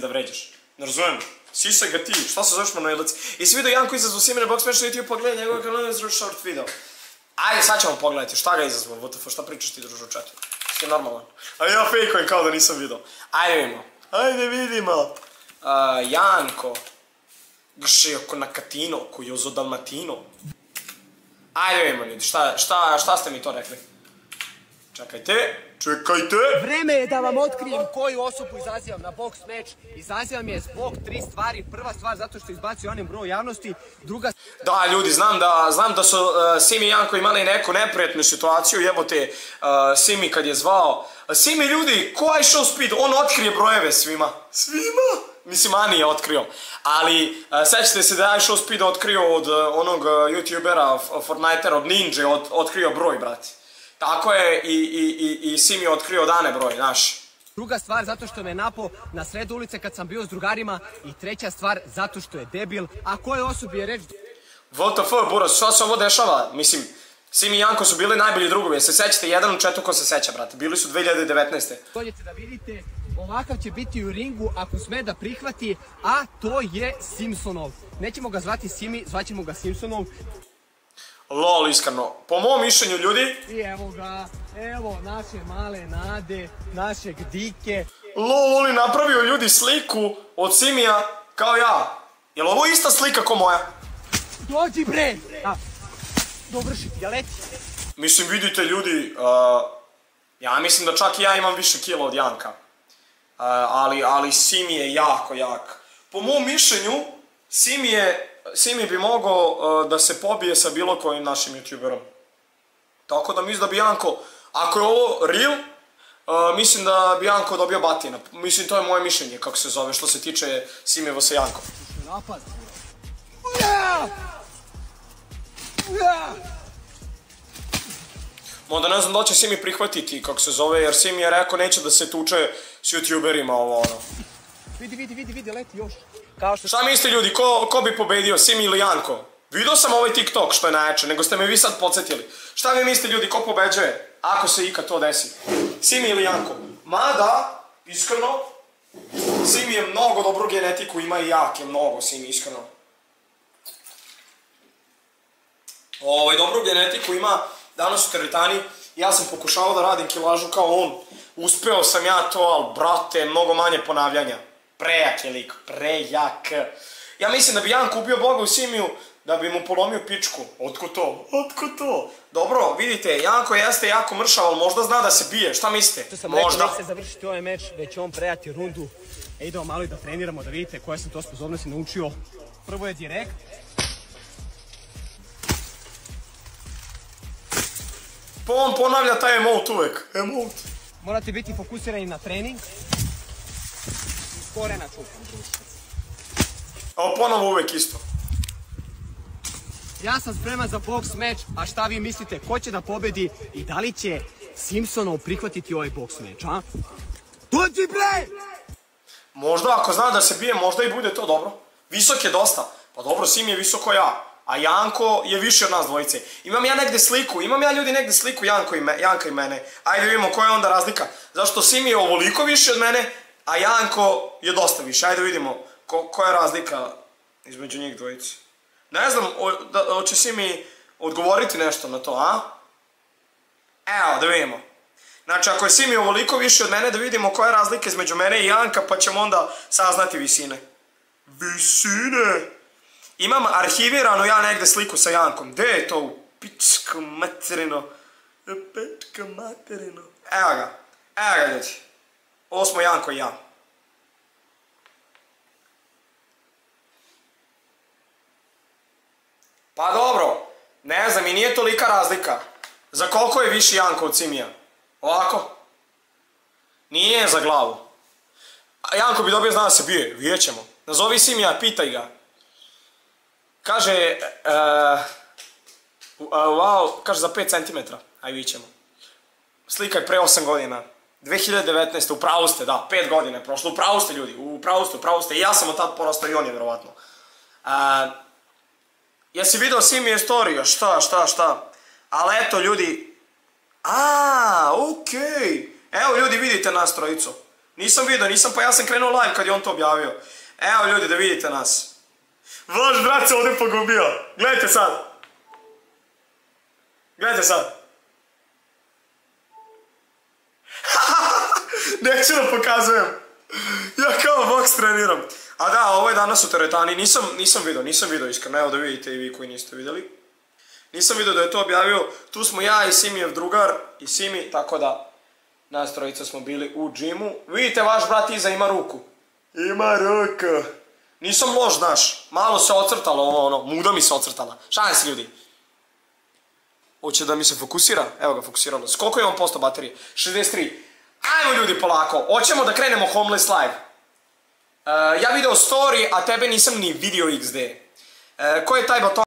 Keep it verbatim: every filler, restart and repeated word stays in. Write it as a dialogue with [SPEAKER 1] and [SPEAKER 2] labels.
[SPEAKER 1] da vređaš. Ne razumijem. Sisaj ga ti, šta se zoveš Manojlac? Jesi vidio Janko izazvao Simina Box Match na YouTube, pogledaj njegove kanale za short video. Ajde, sad ćemo pogledati, šta ga izazvao, W T F, šta pričaš ti družu u četu? Ti je normalan. A ja fejkujem kao da nisam vidio. Ajde vidimo. Ajde vidimo. Janko. Gšijoko Nakatino, Kojozo Dalmatino. Ajde vidimo ljudi, šta ste mi to rekli? Čekajte, čekajte.
[SPEAKER 2] Vreme je da vam otkrijem koju osobu izazivam na boks meč. Izazivam je zbog tri stvari. Prva stvar zato što izbacio onim broj javnosti. Druga...
[SPEAKER 1] Da, ljudi, znam da, znam da su uh, Simi i Janko imali neku neprijatnu situaciju. Jebote, uh, Simi kad je zvao. Simi, ljudi, ko je Show Speed? On otkrije brojeve svima. Svima? Mislim, Ani je otkrio. Ali, uh, sećate se da je Show Speed otkrio od uh, onog uh, youtubera, Fortnitera, od Ninja, od, otkrio broj, brati. Tako je i Simi otkrio Dane broj, znaš.
[SPEAKER 2] Druga stvar, zato što me napao na sredu ulice kad sam bio s drugarima. I treća stvar, zato što je debil. A koje osobi je reč?
[SPEAKER 1] W T F, Buras, šta se ovo dešava? Mislim, Simi i Janko su bili najbolji drugovi. Se sećate, jedan u četu ko se seća, brate. Bili su dve hiljade devetnaeste.
[SPEAKER 2] Dođete da vidite, ovakav će biti u ringu ako sme da prihvati, a to je Simpsonov. Nećemo ga zvati Simi, zvaćemo ga Simpsonov.
[SPEAKER 1] Lol, iskreno. Po mom mišljenju, ljudi...
[SPEAKER 2] I evo ga, evo naše male nade, našeg Dike.
[SPEAKER 1] Lol, on je napravio ljudi sliku od Simija kao ja. Jel ovo ista slika ko moja?
[SPEAKER 2] Dođi bre! Dovrši, ja leti.
[SPEAKER 1] Mislim, vidite ljudi, ja mislim da čak i ja imam više kila od Janka. Ali Simi je jako jak. Po mom mišljenju, Simi je... Simi bi mogao da se pobije sa bilo kojim našim youtuberom. Tako da mislim da bi Janko, ako je ovo real, mislim da bi Janko dobio batina. Mislim, to je moje mišljenje, kako se zove, što se tiče Simijevo sa Jankom.
[SPEAKER 2] Napad.
[SPEAKER 1] Možda ne znam da će Simi prihvatiti, kako se zove, jer Simi je rekao neće da se tuče s youtuberima ovo ono.
[SPEAKER 2] Vidi, vidi, vidi, vidi, leti još.
[SPEAKER 1] Šta mislite ljudi, ko bi pobedio, Simi ili Janko? Vidio sam ovaj TikTok što je najjače, nego ste me vi sad podsjetili. Šta vi mislite ljudi, ko pobeđuje? Ako se ikad to desi. Simi ili Janko? Mada, iskreno, Simi je mnogo dobru genetiku, ima i jak je mnogo, Simi, iskreno. Ovaj, dobru genetiku ima danas u teretani. Ja sam pokušao da radim kilažu kao on. Uspeo sam ja to, ali brate, mnogo manje ponavljanja. Prejak je lik, prejak. Ja mislim da bi Janko ubio Boga u Simiju, da bi mu polomio pičku. Otko to? Otko to? Dobro, vidite, Janko jeste jako mršav, ali možda zna da se bije. Šta mislite?
[SPEAKER 2] Što sam rekao, neće se završiti ovaj meč, već će on prejati rundu. E, idemo malo i da treniramo, da vidite koje sam to sposobnosti naučio. Prvo je direkt.
[SPEAKER 1] Pa on ponavlja taj emote uvek. Emote.
[SPEAKER 2] Morate biti fokusirani na trening. Korena čupam, društvo.
[SPEAKER 1] Evo ponovo uvek isto.
[SPEAKER 2] Ja sam spreman za boks meč, a šta vi mislite, ko će da pobedi i da li će Simpsonov prihvatiti ovaj boks meč, a? Dođi bre!
[SPEAKER 1] Možda ako zna da se bije, možda i bude to dobro. Visok je dosta. Pa dobro, Sim je visoko ja. A Janko je više od nas dvojice. Imam ja negde sliku, imam ja ljudi negde sliku Janka i mene. Ajde vidimo koja je onda razlika. Zašto Sim je ovoliko više od mene, a Janko je dosta više. Ajde vidimo koja je razlika između njih dvojice. Ne znam, hoće Simi odgovoriti nešto na to, a? Evo, da vidimo. Znači, ako je Simi ovoliko više od mene, da vidimo koja je razlika između mene i Janka, pa ćemo onda saznati visine. Visine! Imam arhiviranu ja negde sliku sa Jankom. Gde je to? Pička materino. Pička materino. Evo ga. Evo ga, ljudi. Ovo smo Janko i ja. Pa dobro. Ne znam, i nije tolika razlika. Za koliko je više Janko od Simija? Ovako? Nije za glavu. A Janko bi dobio zna da se bije. Vidjet ćemo. Nazovi Simija, pitaj ga. Kaže, wow, kaže za pet centimetara. Aj, vidjet ćemo. Slika je pre osam godina. dve hiljade devetnaeste. U pravu ste, da, pet godina je prošlo. U pravu ste, ljudi, u pravu ste, u pravu ste. I ja sam od tad porastao i on je, verovatno. Jesi vidio Simije storiju? Šta, šta, šta? Ali eto, ljudi. A, okej. Evo, ljudi, vidite nas trojicu. Nisam vidio, nisam, pa ja sam krenuo live kad je on to objavio. Evo ljudi, da vidite nas. Vaš brat se ovdje pogubio. Gledajte sad. Gledajte sad. Neću da pokazujem. Ja kao boks treniram. A da, ovo je danas u teretani. Nisam, nisam vidio, nisam vidio iskreno. Evo da vidite i vi koji niste vidjeli. Nisam vidio da je to objavio. Tu smo ja i Simijev drugar i Simi, tako da nas trojica smo bili u džimu. Vidite, vaš brat iza ima ruku. Ima ruku. Nisam loš, znaš. Malo se ocrtalo ovo, ono. Muda mi se ocrtala. Šalim se, ljudi. Hoće da mi se fokusira? Evo ga, fokusiralo se. Koliko imam posto baterije? šezdeset tri. Ajmo ljudi polako. Hoćemo da krenemo Homeless Live. Uh, ja video story, a tebe nisam ni video iks de. Uh, ko je taj baton?